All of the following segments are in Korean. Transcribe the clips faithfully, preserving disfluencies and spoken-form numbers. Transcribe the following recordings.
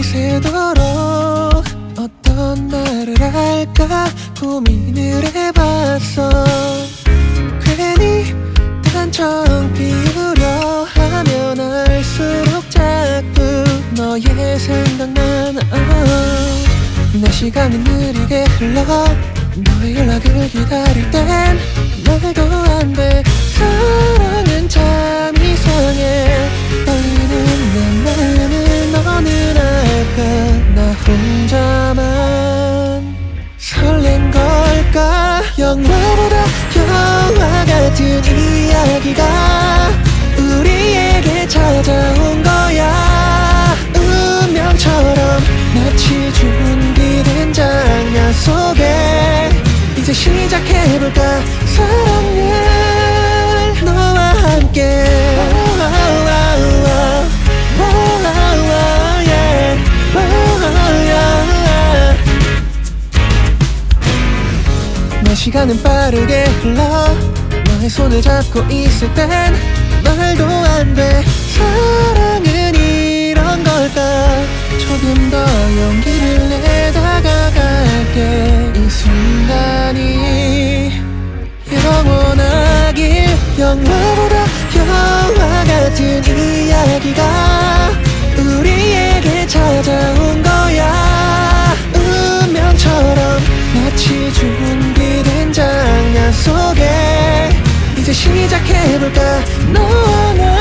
밤새도록 어떤 말을 할까 고민을 해봤어. 괜히 단정 피우려 하면 할수록 자꾸 너의 생각만 나. 내 시간은 느리게 흘러 너의 연락을 기다릴 땐 말도 안 돼. 사랑은 참 이상해. 떨리는 내 마음은 어느 날까 나 혼자만 설렌 걸까. 영화보다 영화 같은 이야기가 우리에게 찾아온 거야. 운명처럼 마치 준비된 장면 속에 이제 시작해볼까. 사랑을 너와 함께. 내 시간은 빠르게 흘러 너의 손을 잡고 있을 땐 말도 안 돼. 사랑은 이런 걸까. 조금 더 용기를 내 다가갈게. 이 순간이 영원하길. 영화보다 영화 같은 이야기가 우리에게 찾아온 거야. 운명처럼 마치 준비된 장면 속에 이제 시작해볼까. 너와 나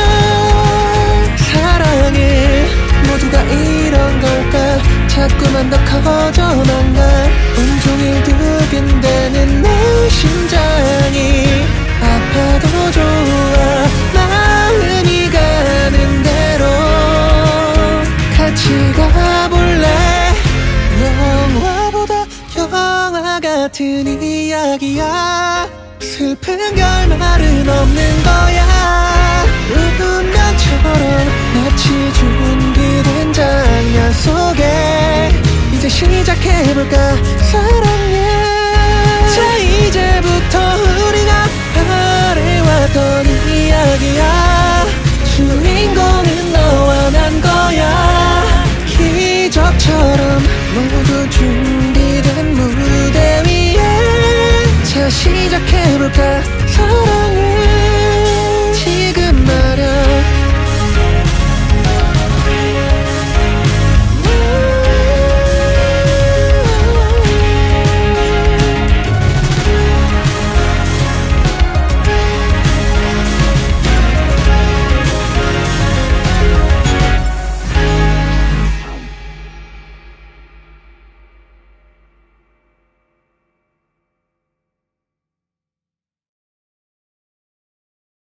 사랑을 모두가 이런 걸까. 자꾸만 더 커져만 가. 온종일 두근대는 내 심장이 아파도 좋아. 마음이 가는 대로 같이 가볼래. 영화보다 영화 같은 이야기야. 슬픈 결말은 없는 거야. 운명처럼 마치 준비된 장면 속에 이제 시작해볼까.